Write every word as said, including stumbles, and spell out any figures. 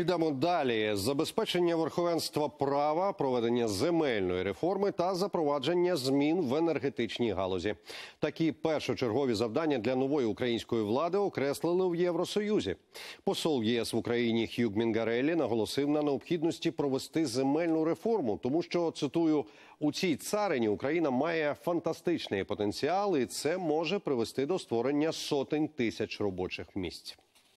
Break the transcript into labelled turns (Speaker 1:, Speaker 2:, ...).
Speaker 1: Ідемо далі. Забезпечення верховенства права, проведення земельної реформи та запровадження змін в енергетичній галузі. Такі першочергові завдання для нової української влади окреслили в Євросоюзі. Посол ЄС в Україні Х'юг Мінгареллі наголосив на необхідності провести земельну реформу, тому що, цитую, «у цій царині Україна має фантастичний потенціал, і це може привести до створення сотень тисяч робочих місць».